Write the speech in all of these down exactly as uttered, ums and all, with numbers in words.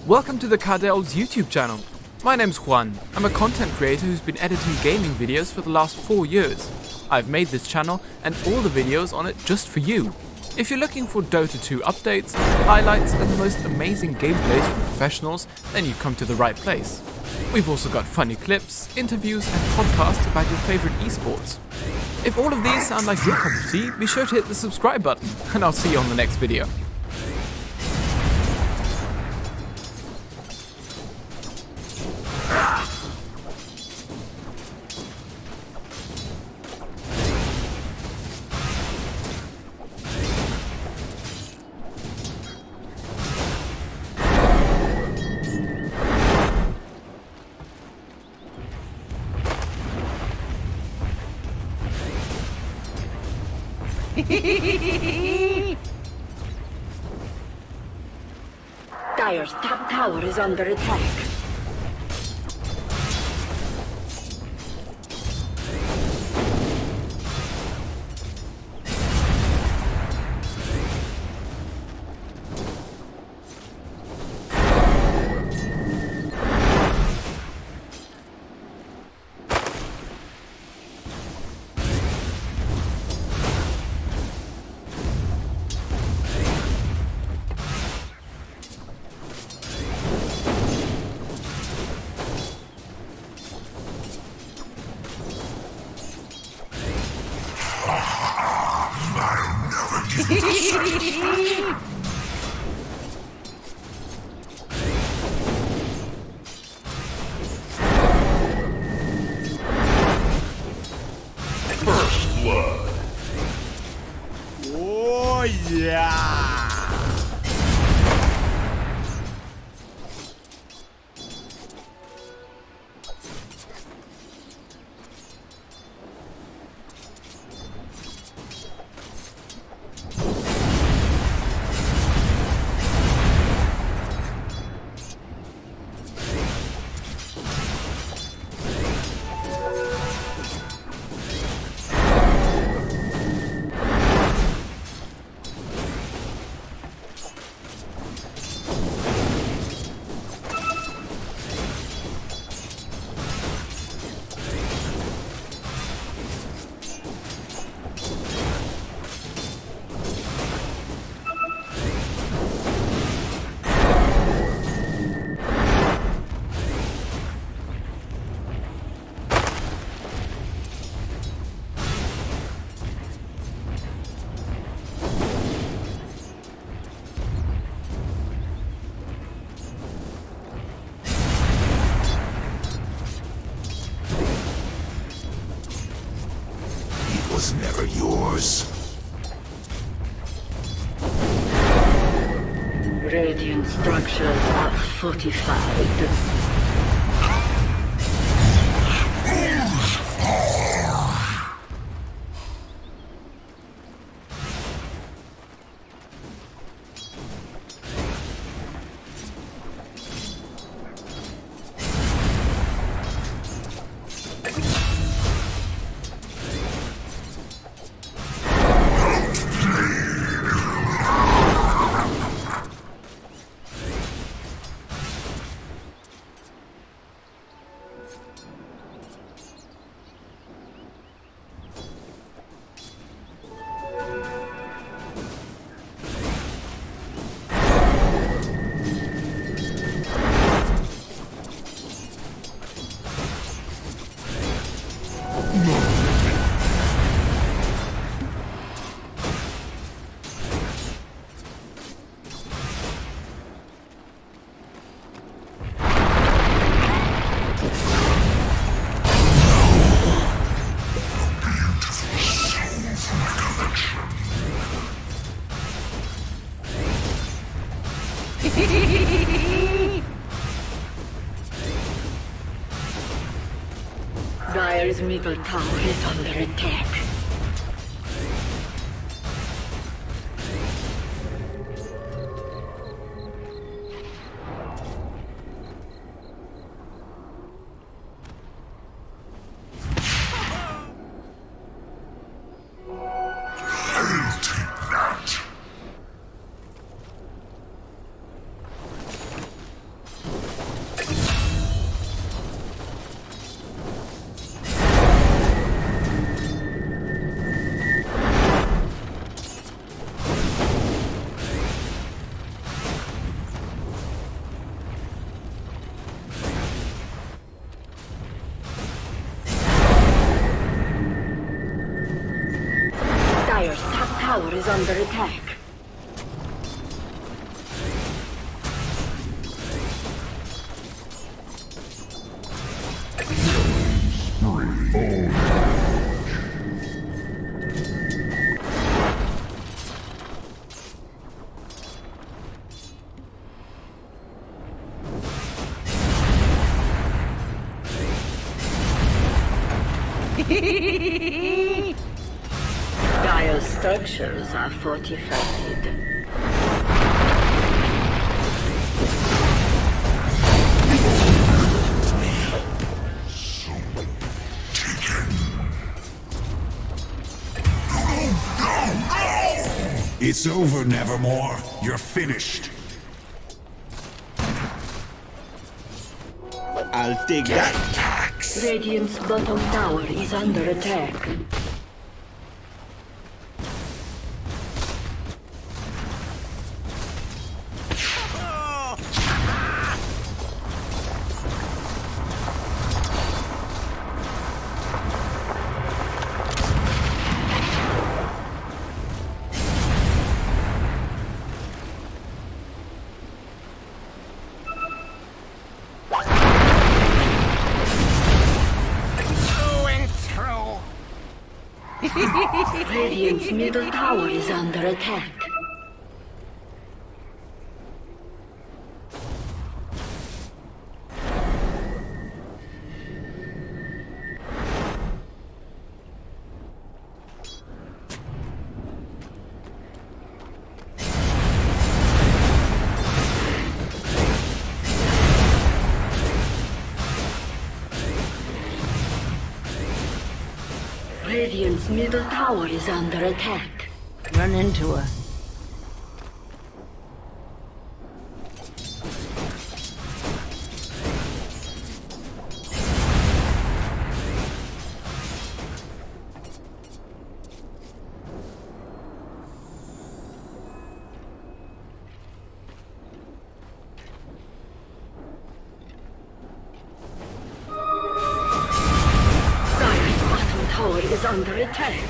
Welcome to the Cardel's YouTube channel. My name's Juan. I'm a content creator who's been editing gaming videos for the last four years. I've made this channel and all the videos on it just for you. If you're looking for Dota two updates, highlights and the most amazing gameplays from professionals, then you've come to the right place. We've also got funny clips, interviews and podcasts about your favorite esports. If all of these sound like your cup of tea, be sure to hit the subscribe button and I'll see you on the next video. Dire's top tower is under attack. First blood. Oh yeah! Was never yours. Radiant structures are fortified. Dire's middle tower is under attack. I'll take that. under attack. Dire structures are fortified. It's over, Nevermore. You're finished. I'll take that. Tax. Radiant's bottom tower is under attack. Radiant's middle tower is under attack. Radiant's middle tower is under attack. Run into her. Is under attack.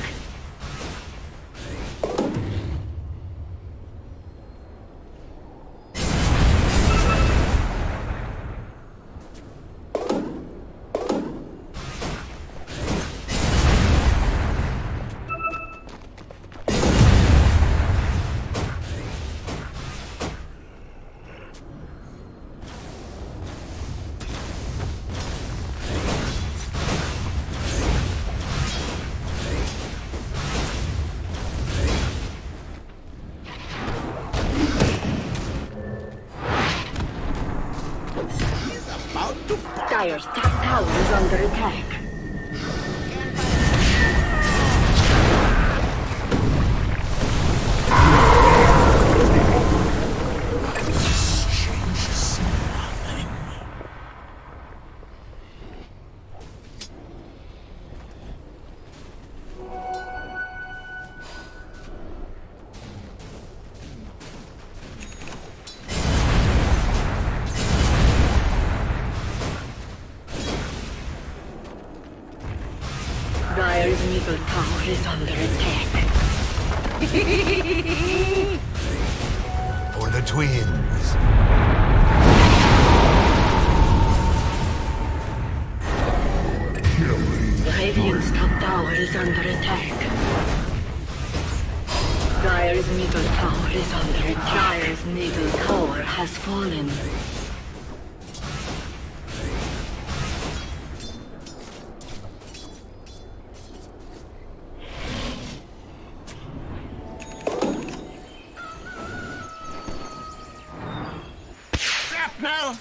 Dire's top tower is under attack. Dire's middle tower is under attack. For the twins. Radiant's top tower is under attack. Dire's middle tower is under attack. Dire's middle tower has fallen. Now.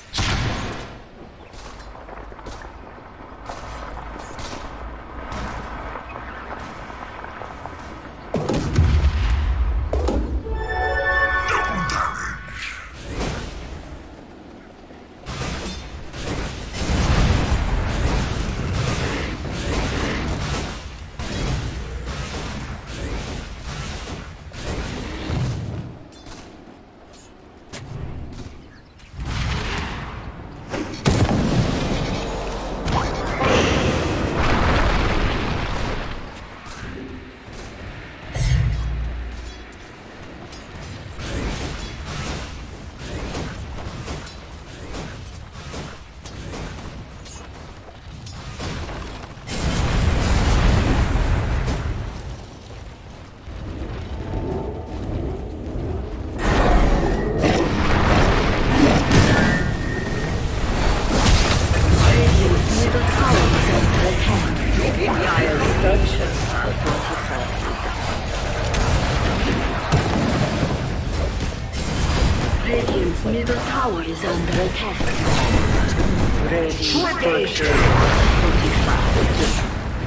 tower is under attack. Radiant structures fortified.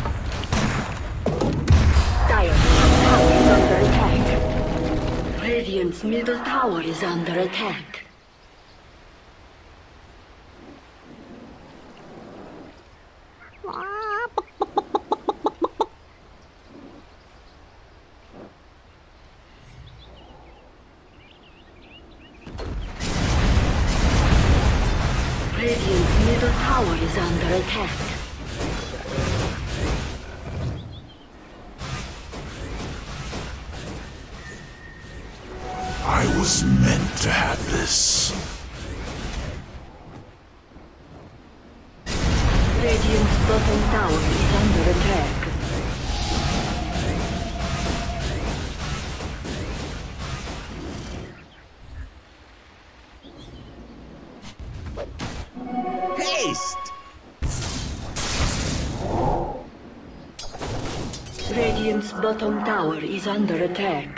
Dire's tower is under attack. Radiant's middle tower is under attack. Radiant's middle tower is under attack. I was meant to have this. Radiant's bottom tower is under attack. Haste! Radiant's bottom tower is under attack.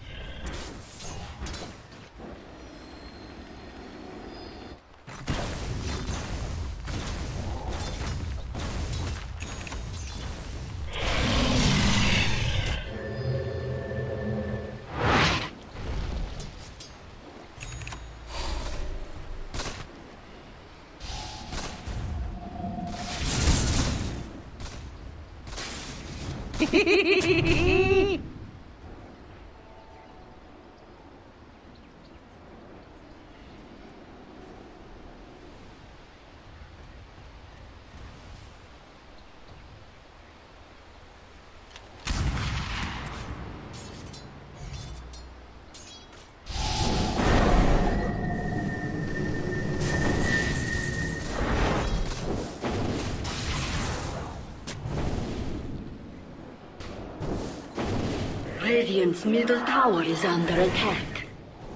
Radiant's middle tower is under attack.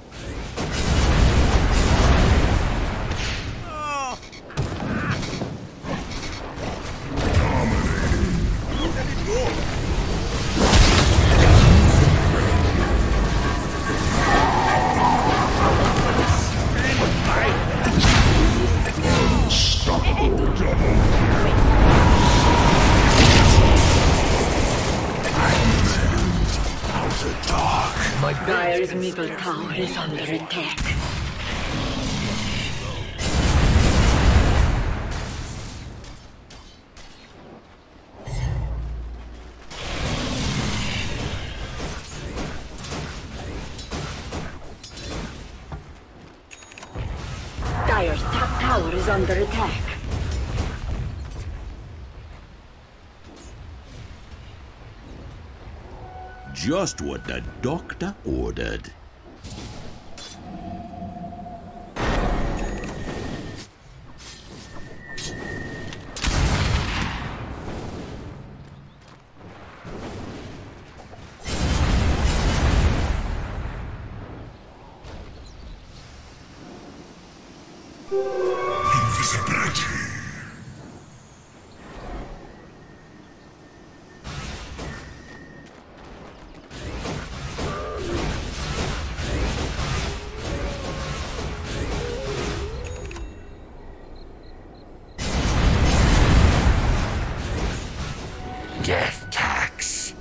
Dire's middle tower is under attack. Dire's top tower is under attack. Just what the doctor ordered. Invisibility. Death tax.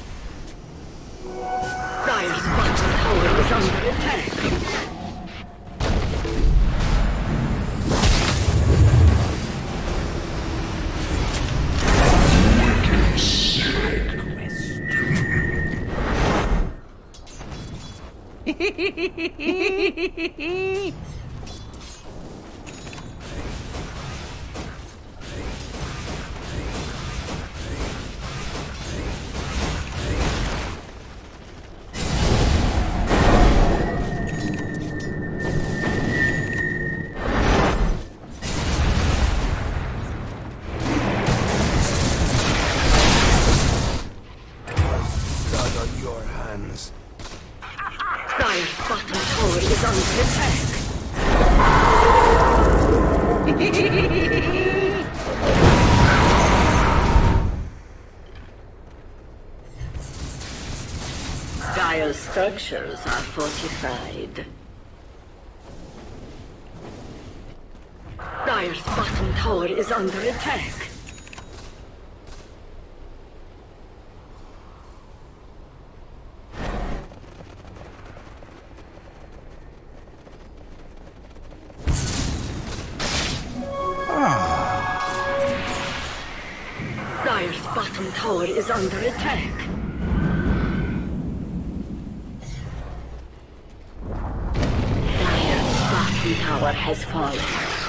Dire's bottom tower is under attack. Blood on your hands. Dire's bottom tower is under attack. Dire's structures are fortified. Dire's bottom tower is under attack. Dire's bottom tower is under attack. Dire's bottom tower has fallen.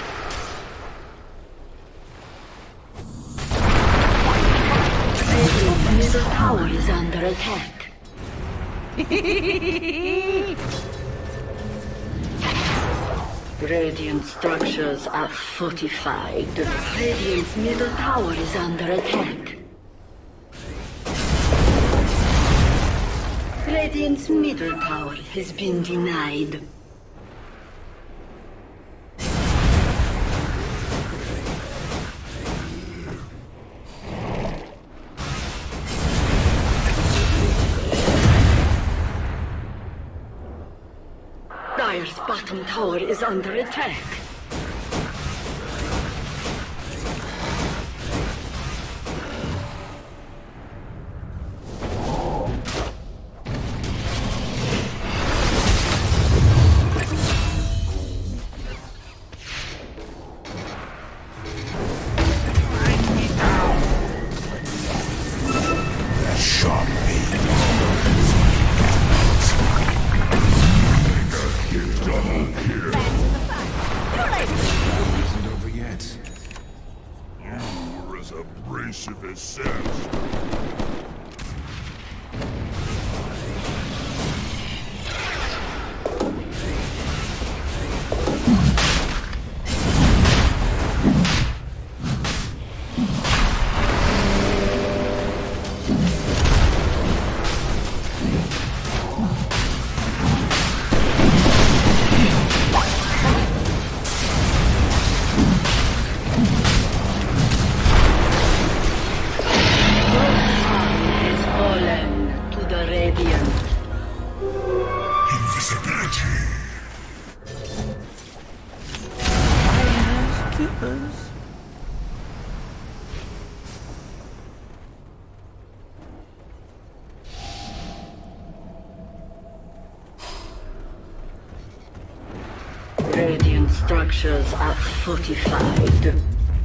Radiant's middle tower is under attack. Radiant structures are fortified. Radiant's middle tower is under attack. Radiant's middle tower has been denied. Dire's bottom tower is under attack. Abrasive as sense. Radiant structures are fortified.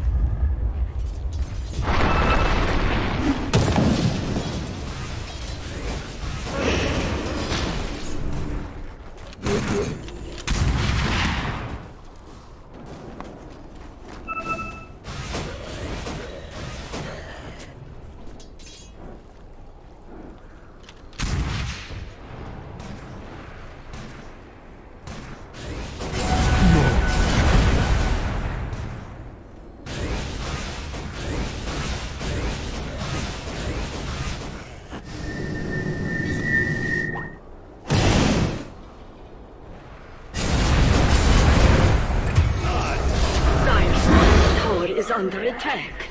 Is under attack.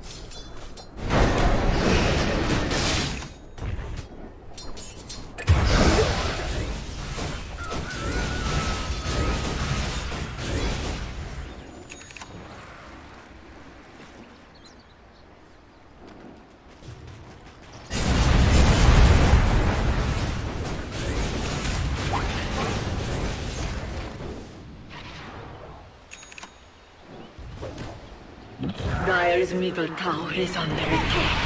Dire's middle tower is under attack.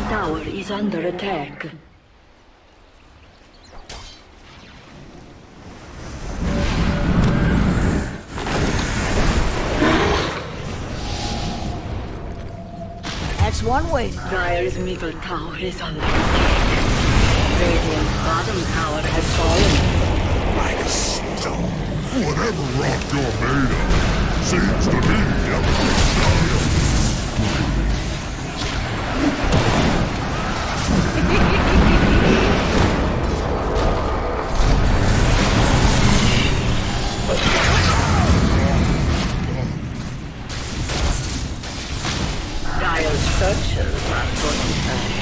middle tower is under attack. That's one way. Dire's middle tower is under attack. Radiant's bottom tower has fallen. Like stone. Whatever rock you're made of seems to be Dire's searchers are fortified.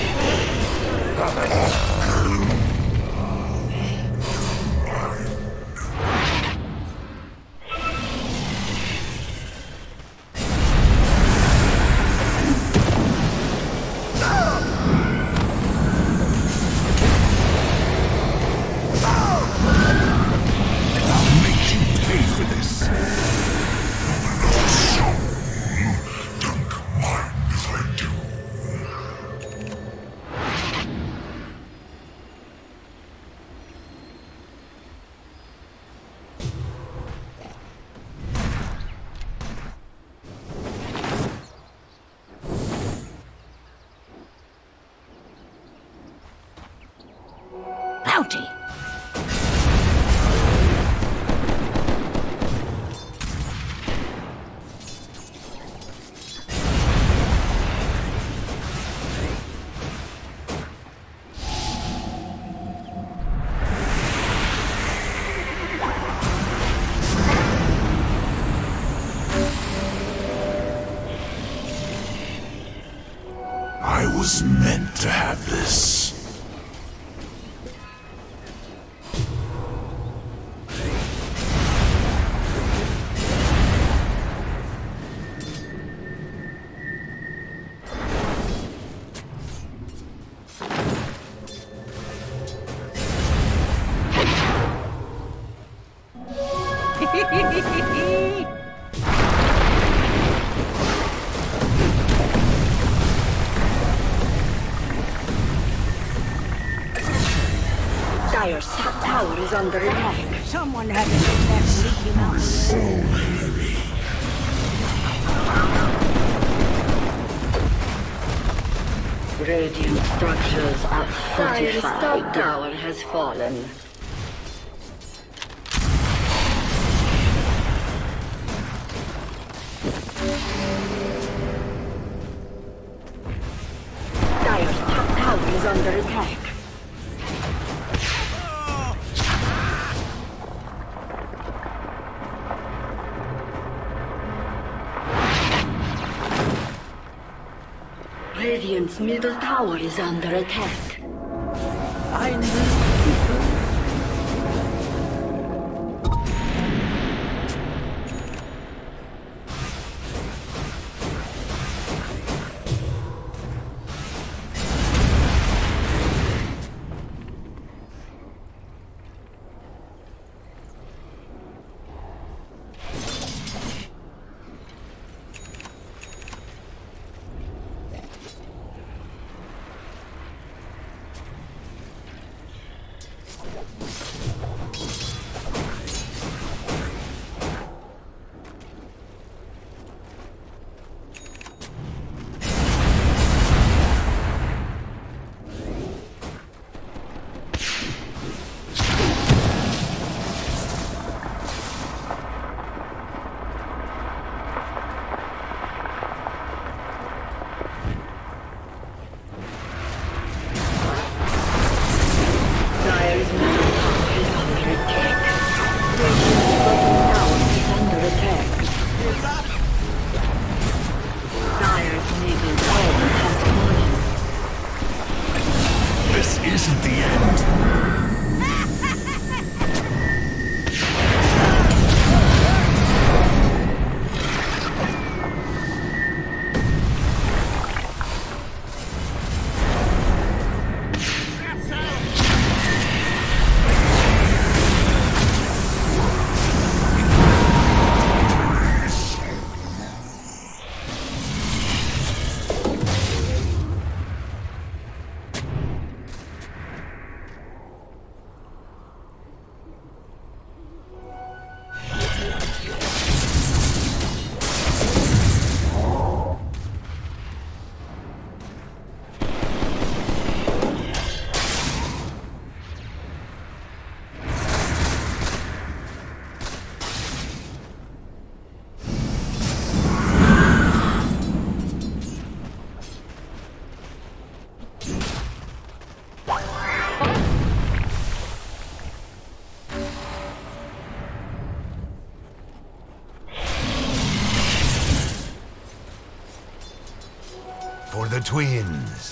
Bounty. I was meant to have this. Dire's top tower is under attack. Someone had to get that leaky mountain. So heavy. Radiant structures are fortified. Dire's top tower has fallen. Dire's top tower is under attack. Radiant's middle tower is under attack. Find these people. twins.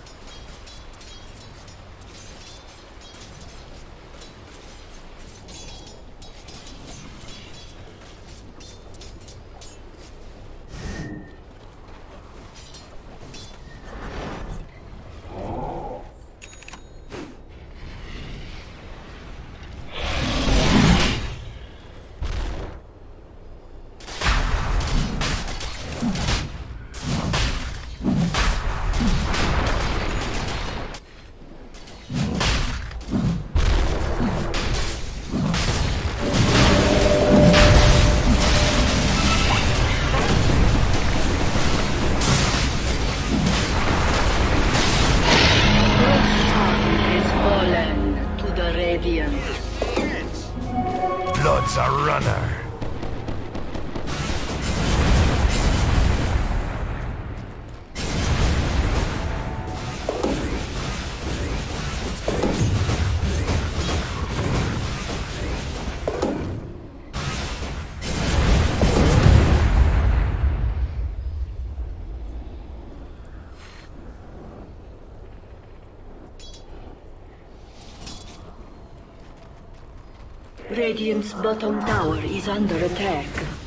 Blood's a runner. Radiant's bottom tower is under attack.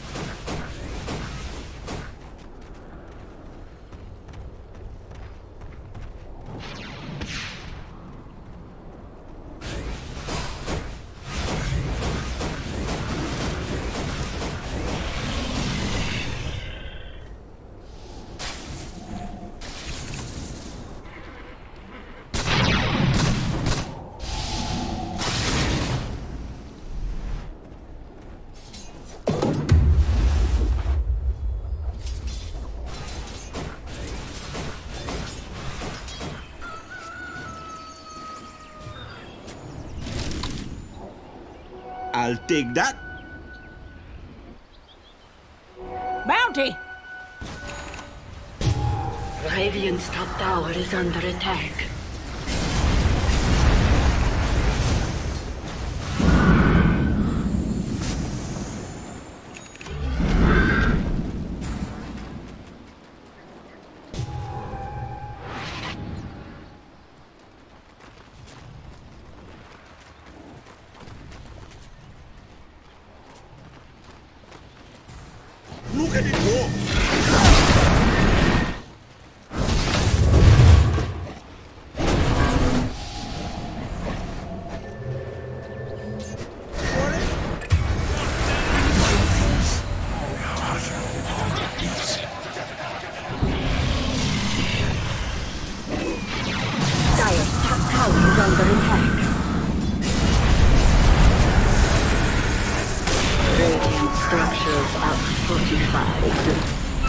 I'll take that. Bounty! Radiant's top tower is under attack. Look at it go! Dire's top tower is under attack. Radiant structures are fortified.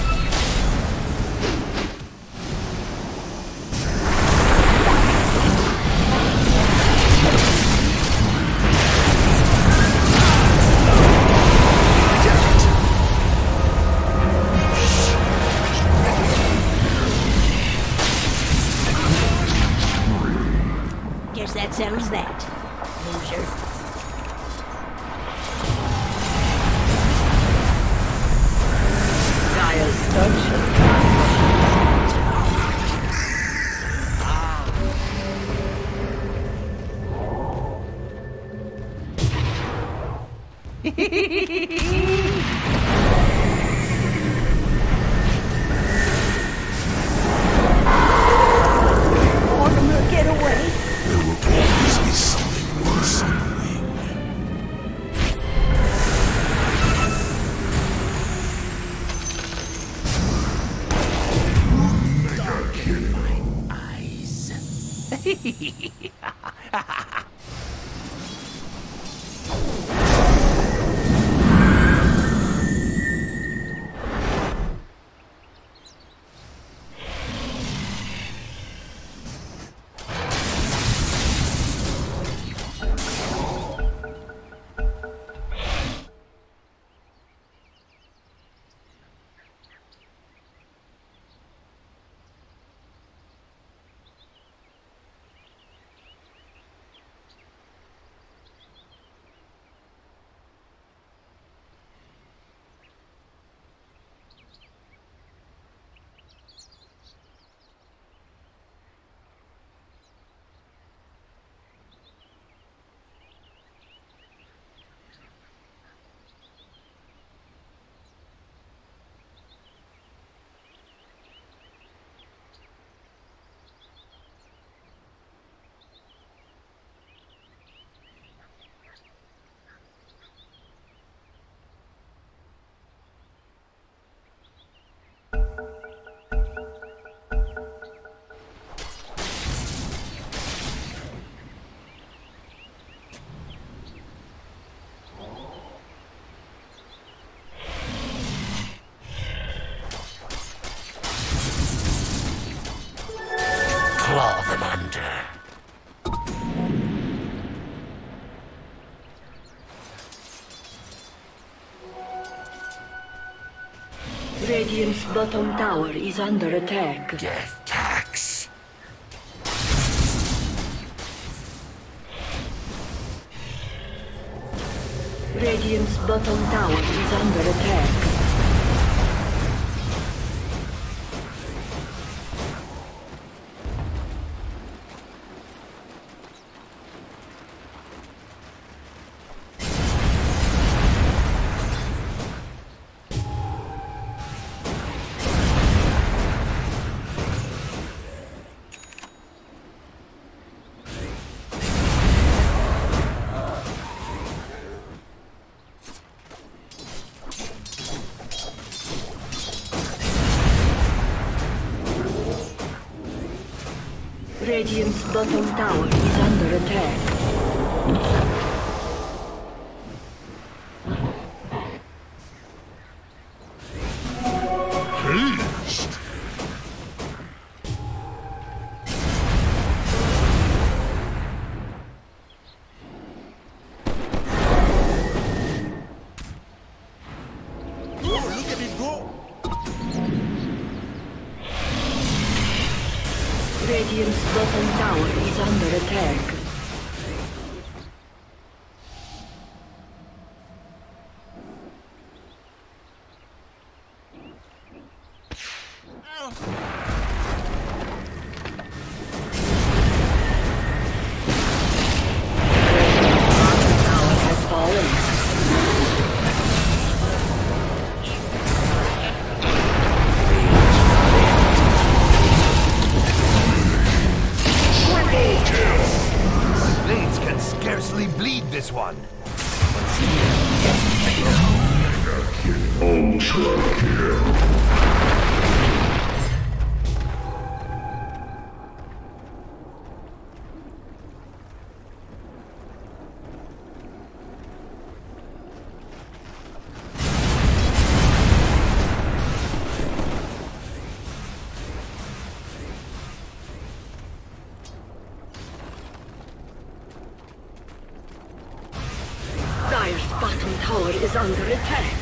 Guess that settles that, loser. Dire's structures. Want them to get away? There will always be something worse on the wing. Mega kill. Eyes. Radiant's bottom tower is under attack. Death tax. Radiant's bottom tower is under attack. Radiant's bottom tower is under attack. Haste! Radiant's bottom tower is under attack. Blades can scarcely bleed this one. Ultra kill. Dire's bottom tower is under attack.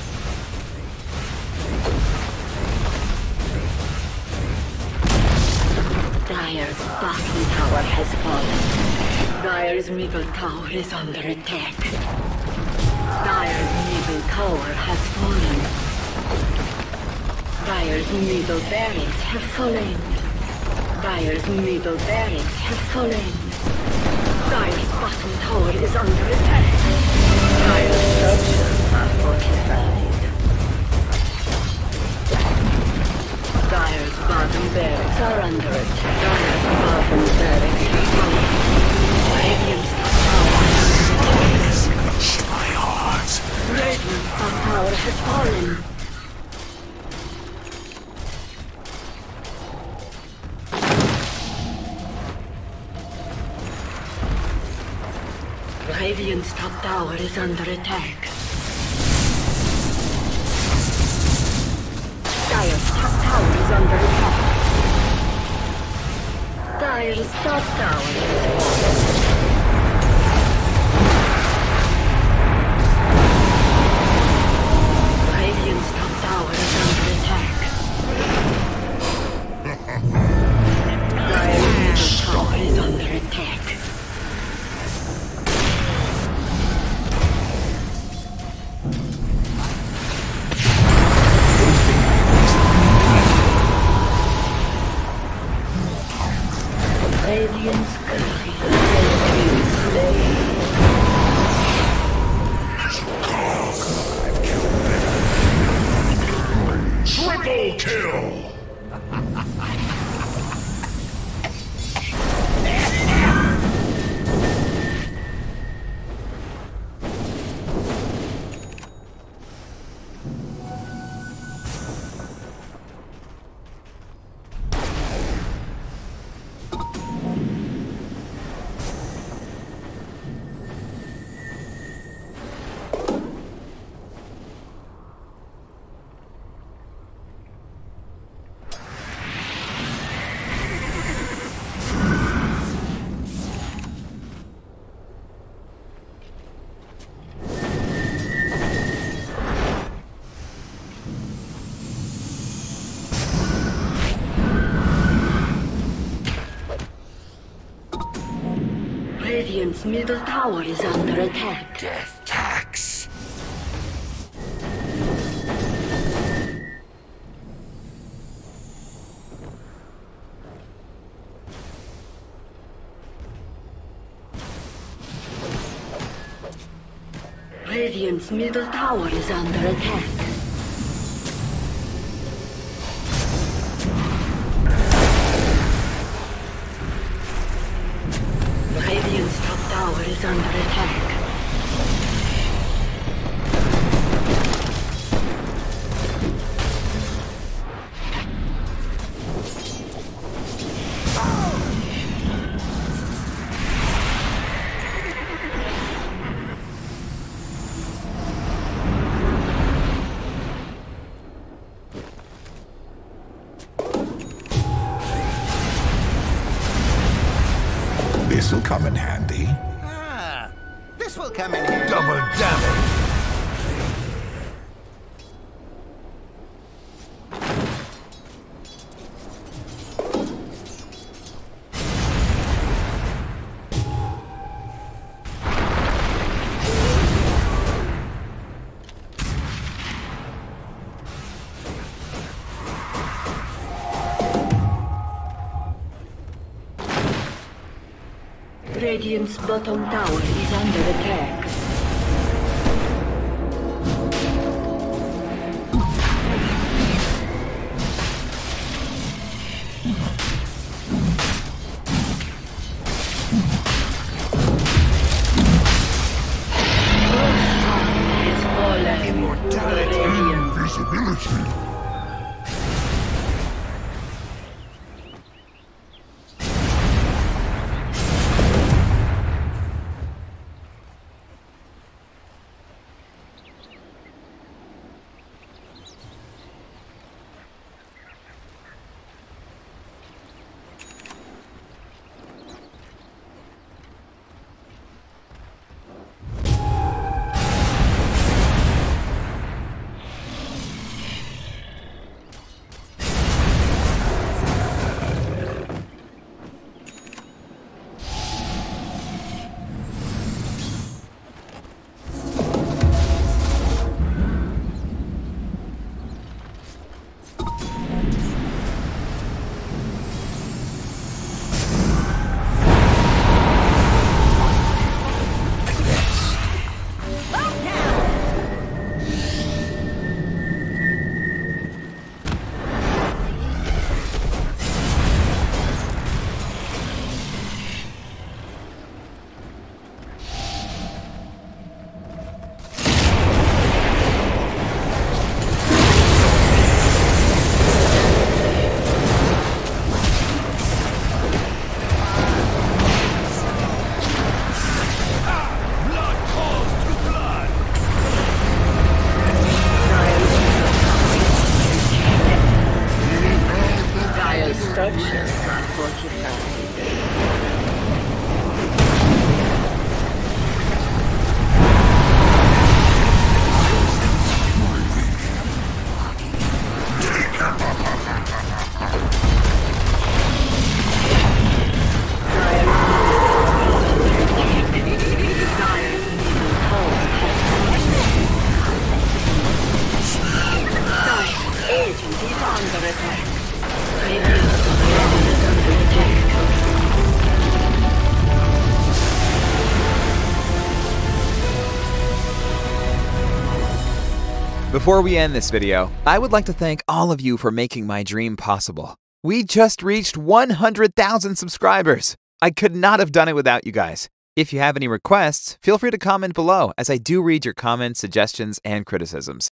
Dire's bottom tower has fallen. Dire's middle tower is under attack. Dire's middle tower has fallen. Dire's middle barracks have fallen. Dire's middle barracks have fallen. Dire's bottom tower is under attack. Dire's structures are fortified. Dire's bottom barracks are under attack. Dire's bottom barracks have fallen. Radiant's top tower. My heart. Radiant's top tower has fallen. Radiant's top tower is under attack. Dire's top tower is under attack. Dire's top tower is fallen. Radiant's top tower is under attack. Dire's top tower is under attack. Radiant's courier Radiant's middle tower is under attack. Death tax. Radiant's middle tower is under attack. Radiant's top tower is under attack. This'll come in handy. Ah, this will come in handy. Double damage. Radiant's bottom tower is under attack. Has fallen. Immortality. Invisibility. Structures are fortified. Before we end this video, I would like to thank all of you for making my dream possible. We just reached one hundred thousand subscribers. I could not have done it without you guys. If you have any requests, feel free to comment below, as I do read your comments, suggestions, and criticisms.